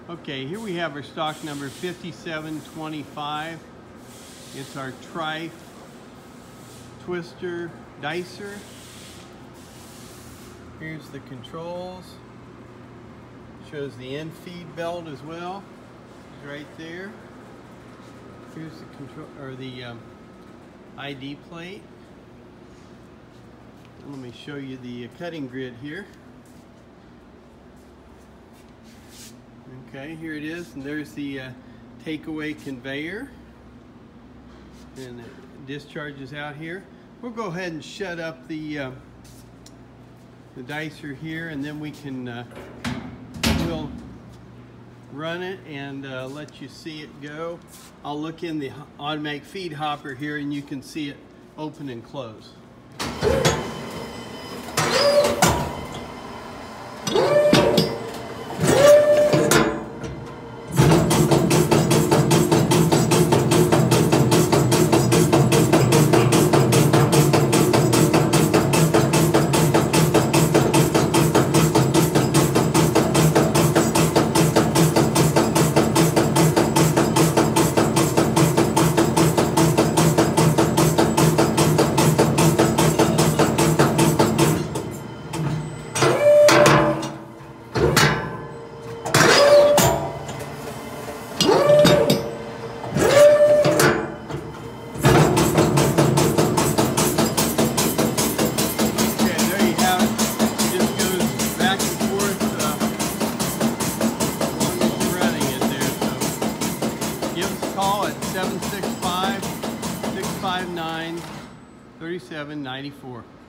Okay, here we have our stock number 5725. It's our Treif Twister dicer. Here's the controls. Shows the end feed belt as well. It's right there. Here's the control or the ID plate. Let me show you the cutting grid here. Okay, here it is, and there's the takeaway conveyor, and it discharges out here. We'll go ahead and shut up the dicer here, and then we can we'll run it and let you see it go. I'll look in the automatic feed hopper here, and you can see it open and close. Call at 765-659-3794.